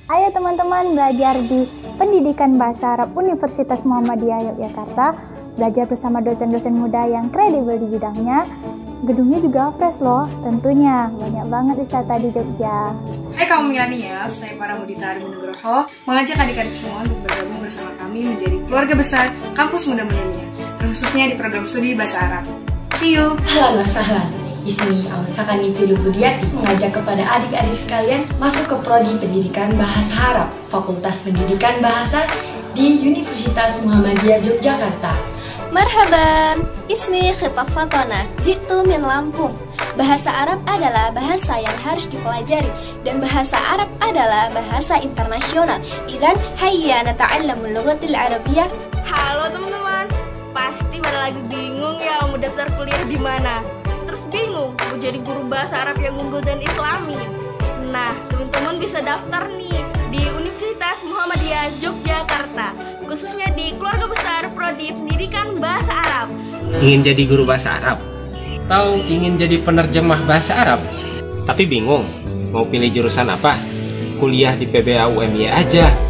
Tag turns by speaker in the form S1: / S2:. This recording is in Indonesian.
S1: Ayo teman-teman belajar di Pendidikan Bahasa Arab Universitas Muhammadiyah Yogyakarta. Belajar bersama dosen-dosen muda yang kredibel di bidangnya. Gedungnya juga fresh loh, tentunya banyak banget wisata di Jogja.
S2: Hai kaum milenial, saya Paramudita Arvinugroho mengajak adik-adik semua untuk bergabung bersama kami menjadi keluarga besar Kampus Muda Milenial, khususnya di program studi Bahasa Arab. See you!
S3: Halo wasahlan, Ismi Aucakani Filubudiati mengajak kepada adik-adik sekalian masuk ke Prodi Pendidikan Bahasa Arab, Fakultas Pendidikan Bahasa di Universitas Muhammadiyah Yogyakarta.
S4: Marhaban, Ismi Khitab Fatona, Jitu min Lampung. Bahasa Arab adalah bahasa yang harus dipelajari dan bahasa Arab adalah bahasa internasional. Idzan hayya nata'allamul lughatil arabiyyah.
S5: Halo teman-teman, pasti pada lagi bingung ya mau daftar kuliah di mana. Terus bingung mau jadi guru bahasa Arab yang unggul dan islami. Nah, teman-teman bisa daftar nih di Universitas Muhammadiyah Yogyakarta, khususnya di keluarga besar Prodi Pendidikan Bahasa Arab.
S6: Ingin jadi guru bahasa Arab? Atau ingin jadi penerjemah bahasa Arab? Tapi bingung mau pilih jurusan apa? Kuliah di PBA UMY aja.